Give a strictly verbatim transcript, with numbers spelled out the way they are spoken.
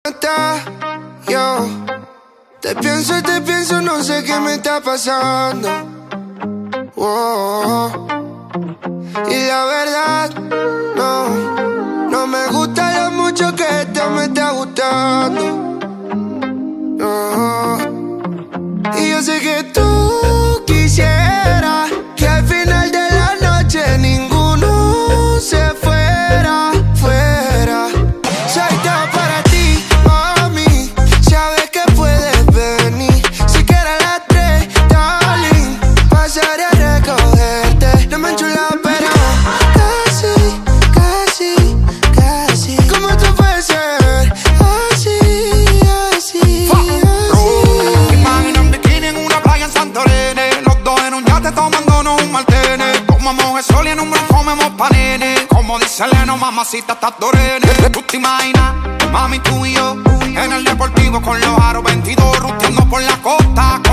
está, yo te pienso y te pienso, no sé qué me está pasando. Oh, y la verdad, no, no me gusta lo mucho que esto me está gustando. No. Y yo sé que tú quisieras que al final de la noche ninguno se fuera, fuera. Soy todo para ti, mami. Sabes que puedes venir. Si quieres a las tres, darling, pasaré a recogerte. No me enchula, pero casi, casi, casi. ¿Cómo tú puedes ser así, así, así? Imagina un bikini en una playa en Santorini, los dos en un yate tomándonos un martini. Tomamos el sol y en un bron comemos panini. Como dice Leno, mamacita, estás dorene. ¿Tú te imaginas, mami, tú y yo en el deportivo con los aros veintidós, ruteando por la costa?